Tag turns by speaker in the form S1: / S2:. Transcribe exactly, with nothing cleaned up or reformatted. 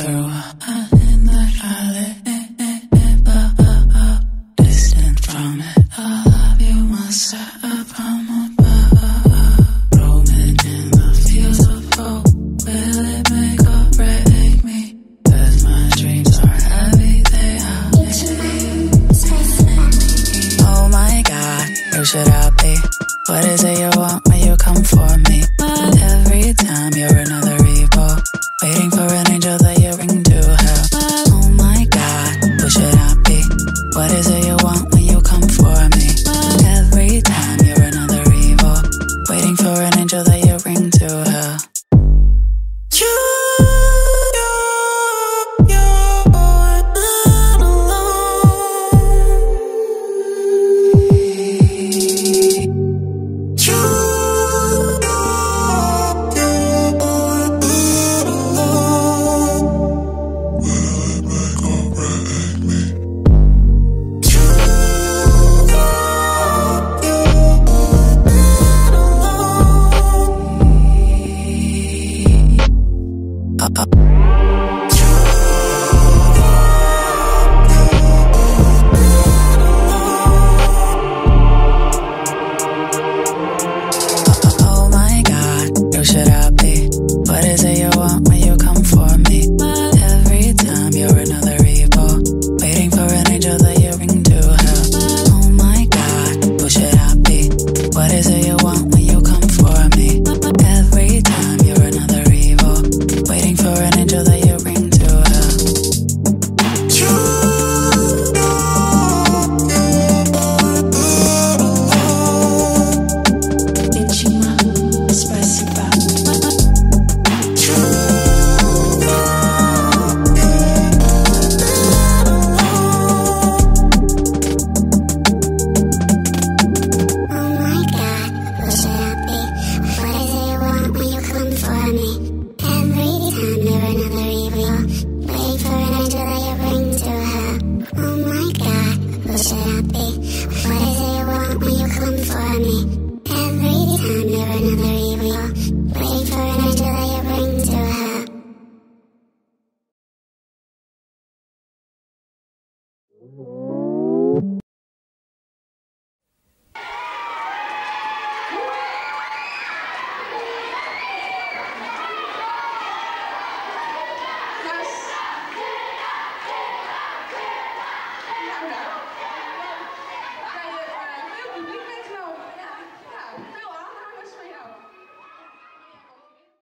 S1: through in the alley, distant from it. I love you once up from above, roaming in the fields of hope. Will it make or break me? 'Cause my dreams are heavy, they outweigh me. Oh my God, where should I be? What is it you want when you come for me?